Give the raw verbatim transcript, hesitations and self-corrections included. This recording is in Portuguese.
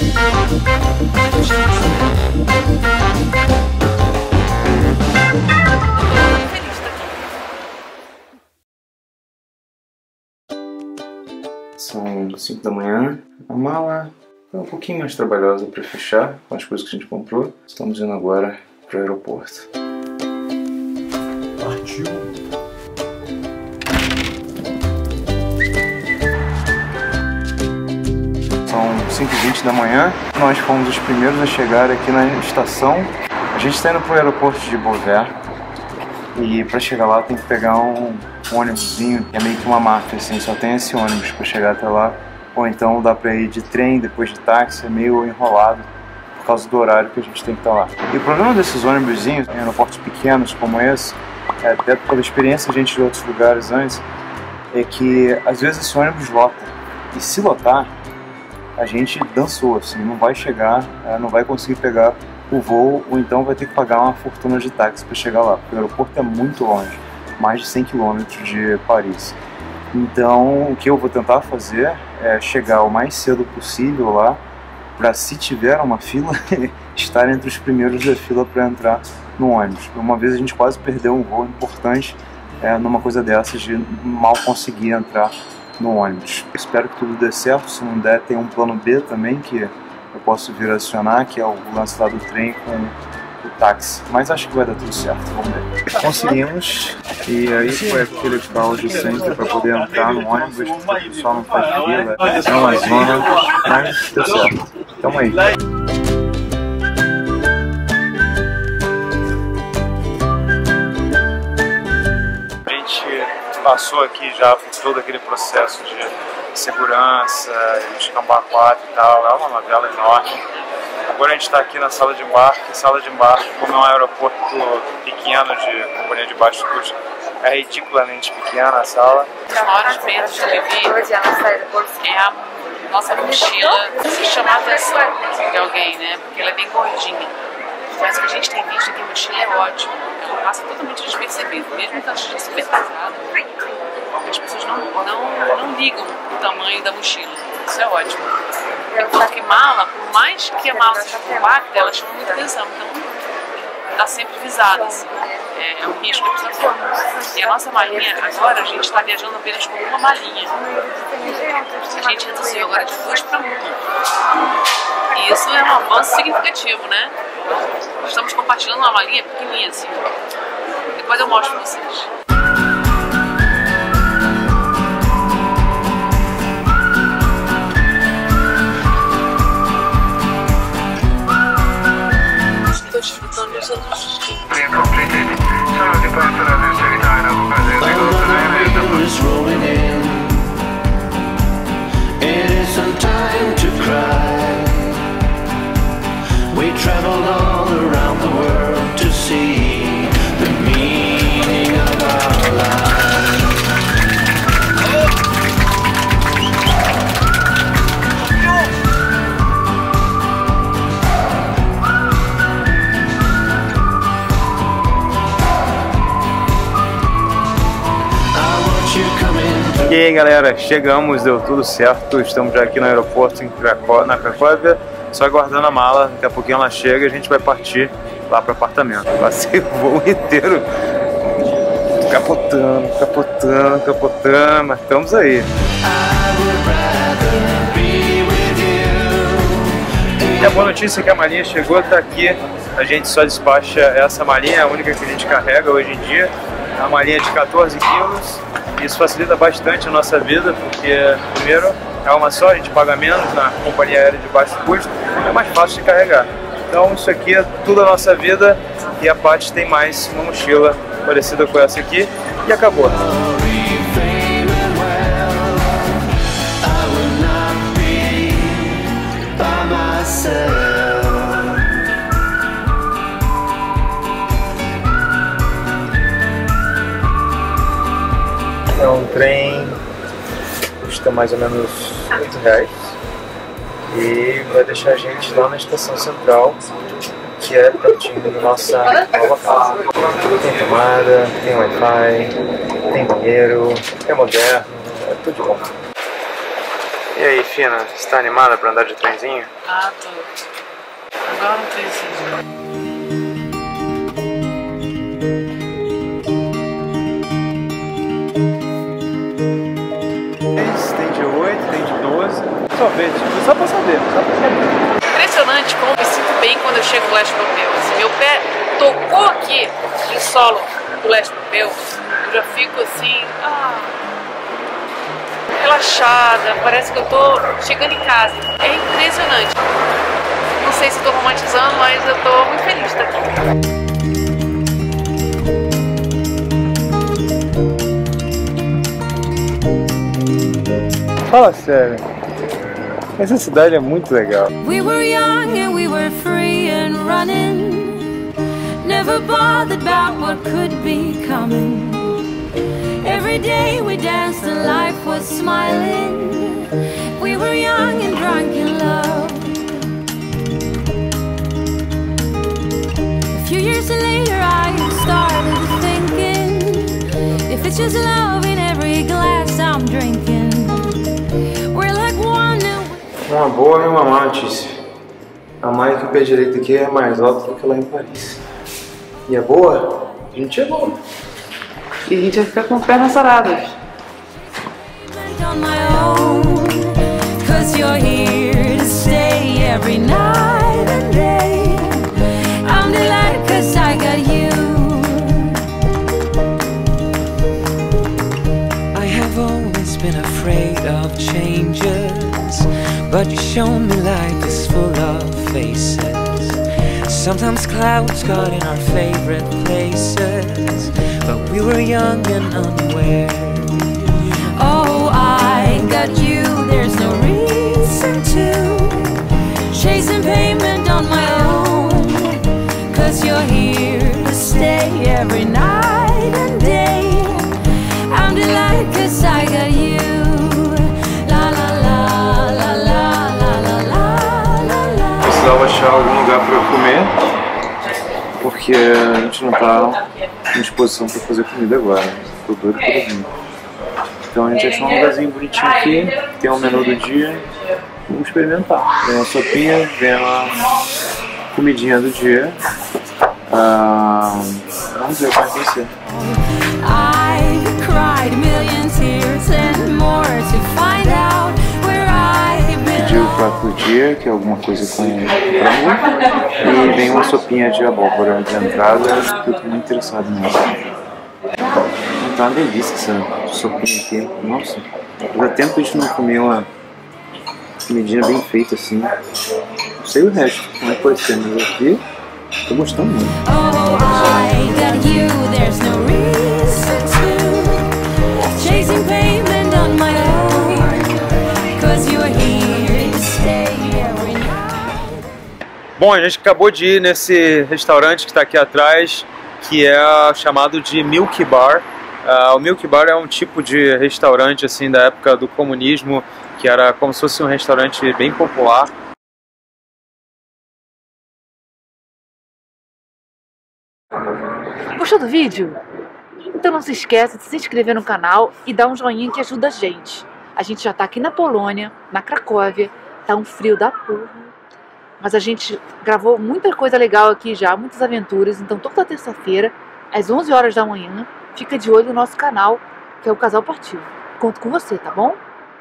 São cinco da manhã, a mala é um pouquinho mais trabalhosa para fechar com as coisas que a gente comprou. Estamos indo agora para o aeroporto. Partiu! São cinco e vinte da manhã, nós fomos os primeiros a chegar aqui na estação. A gente está indo para o aeroporto de Beauvais e para chegar lá tem que pegar um um ônibusinho, que é meio que uma máfia, assim, só tem esse ônibus para chegar até lá, ou então dá para ir de trem, depois de táxi, é meio enrolado por causa do horário que a gente tem que estar lá. E o problema desses ônibusinhos em aeroportos pequenos como esse, é, até pela experiência de gente de outros lugares antes, é que às vezes esse ônibus lota, e se lotar, a gente dançou, assim, não vai chegar, não vai conseguir pegar o voo, ou então vai ter que pagar uma fortuna de táxi para chegar lá, porque o aeroporto é muito longe. Mais de cem quilômetros de Paris. Então o que eu vou tentar fazer é chegar o mais cedo possível lá, para, se tiver uma fila, estar entre os primeiros da fila para entrar no ônibus. Uma vez a gente quase perdeu um voo importante é, numa coisa dessas, de mal conseguir entrar no ônibus. Espero que tudo dê certo. Se não der, tem um plano B também que eu posso vir acionar, que é o lance lá do trem com o táxi, mas acho que vai dar tudo certo, vamos ver. Conseguimos, e aí foi aquele caos de sempre para poder entrar no ônibus, porque o pessoal não faz fila, é uma zona, mas deu certo. Tamo aí. A gente passou aqui já por todo aquele processo de segurança, escambar quatro e tal, é uma novela enorme. Agora a gente está aqui na sala de embarque. Sala de embarque, como é um aeroporto pequeno de companhia de baixo custo, é ridiculamente pequena a sala. Uma maior diferença que eu vivi é a nossa mochila se chamar a atenção de alguém, né? Porque ela é bem gordinha. Mas o que a gente tem visto aqui, a mochila é ótima. Ela passa totalmente despercebida, mesmo que ela esteja super pesada. As pessoas não, não, não ligam o tamanho da mochila. Isso é ótimo. Enquanto que mala, por mais que a mala seja compacta, ela chama muita atenção. Então, está sempre visada. Assim. É, é um risco que precisa ter. E a nossa malinha, agora, a gente está viajando apenas com uma malinha. A gente reduziu agora de duas para uma. E isso é um avanço significativo, né? Estamos compartilhando uma malinha pequenininha assim. Depois eu mostro para vocês. Desfrutando dos outros. E aí galera, chegamos, deu tudo certo, estamos já aqui no aeroporto em Cracó, na Cracóvia, só aguardando a mala, daqui a pouquinho ela chega e a gente vai partir lá para o apartamento. Passei o voo inteiro capotando, capotando, capotando, mas estamos aí. E a boa notícia é que a malinha chegou, está aqui, a gente só despacha essa malinha, é a única que a gente carrega hoje em dia, é uma malinha de quatorze quilos. Isso facilita bastante a nossa vida, porque primeiro é uma só, a gente paga menos na companhia aérea de baixo custo, é mais fácil de carregar. Então isso aqui é tudo a nossa vida e a Paty tem mais uma mochila parecida com essa aqui e acabou. É um trem, custa mais ou menos oito reais e vai deixar a gente lá na estação central, que é pertinho da nossa nova casa. Tem tomada, tem Wi-Fi, tem banheiro, é moderno, é tudo de bom. E aí, Fina, você tá animada pra andar de trenzinho? Ah, tô. Agora um trenzinho. Tem de oito, tem de doze. Sorvete, só pra saber, só pra saber. Impressionante como eu me sinto bem quando eu chego no leste europeu. Se meu pé tocou aqui em solo do leste europeu, eu já fico assim, ah, relaxada, parece que eu tô chegando em casa. É impressionante. Não sei se eu tô romantizando, mas eu tô muito feliz de estar aqui. Fala sério, essa cidade é muito legal. We were young and we were free and running, never bothered about what could be coming. Every day we danced and life was smiling. We were young and drunk in love. A few years later I started thinking, if it's just love in every glass I'm drinking. Uma boa e uma má notícia. A má é que o pé direito aqui é mais alto do que lá em Paris. E a boa? A gente é boa. E a gente vai ficar com pernas saradas. But you show me life is full of faces. Sometimes clouds got in our favorite places, but we were young and unaware. Oh, I got you, there's no reason to chasing payment on my own, cause you're here to stay every night and day. I'm delighted cause I got you. Precisava achar algum lugar para eu comer, porque a gente não tá em disposição para fazer comida agora. Tô doido por vir. Então a gente achou um lugarzinho bonitinho aqui, tem um menu do dia, vamos experimentar. Vem uma sopinha, vem uma comidinha do dia. Ah, vamos ver como vai ser. Pediu o prato do dia, que é alguma coisa com frango, e vem uma sopinha de abóbora de entrada, que eu tô muito interessado nisso. Tá uma delícia essa sopinha aqui, nossa, faz tempo que a gente não comia uma comidinha bem feita assim. Não sei o resto, como é que pode ser, mas aqui tô gostando muito. Bom, a gente acabou de ir nesse restaurante que está aqui atrás, que é chamado de Milk Bar. Uh, o Milk Bar é um tipo de restaurante assim da época do comunismo, que era como se fosse um restaurante bem popular. Gostou do vídeo? Então não se esqueça de se inscrever no canal e dar um joinha que ajuda a gente. A gente já está aqui na Polônia, na Cracóvia, tá um frio da porra. Mas a gente gravou muita coisa legal aqui já, muitas aventuras. Então toda terça-feira, às onze horas da manhã, fica de olho no nosso canal, que é o Casal Partiu. Conto com você, tá bom?